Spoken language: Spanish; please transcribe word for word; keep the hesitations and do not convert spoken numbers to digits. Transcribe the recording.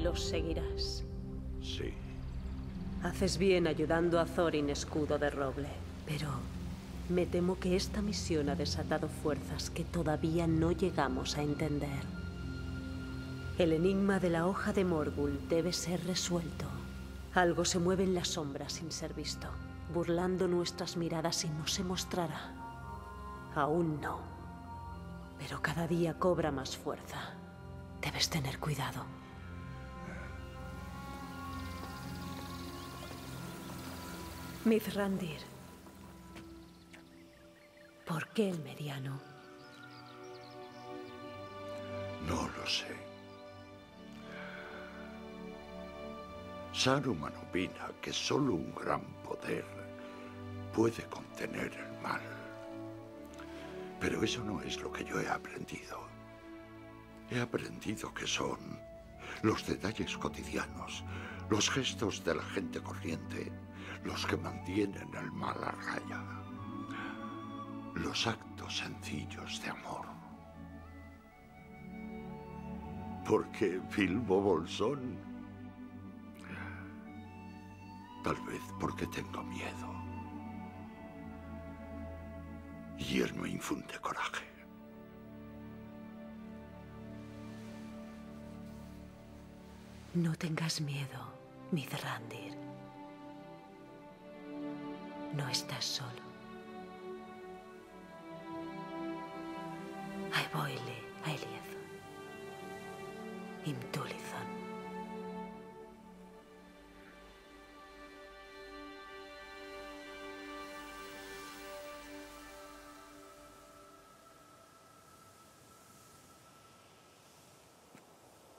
los seguirás. Sí. Haces bien ayudando a Thorin Escudo de Roble, pero me temo que esta misión ha desatado fuerzas que todavía no llegamos a entender. El enigma de la hoja de Morgul debe ser resuelto. Algo se mueve en las sombras sin ser visto, burlando nuestras miradas y no se mostrará. Aún no. Pero cada día cobra más fuerza. Debes tener cuidado. Mithrandir. ¿Por qué el mediano? No lo sé. Saruman opina que solo un gran poder puede contener el mal. Pero eso no es lo que yo he aprendido. He aprendido que son los detalles cotidianos, los gestos de la gente corriente, los que mantienen el mal a raya. Los actos sencillos de amor. ¿Por qué Bilbo Bolsón? Tal vez porque tengo miedo. Y él me infunde coraje. No tengas miedo, Mithrandir. No estás solo. Aiboile, Aeliathon. Imtulithon.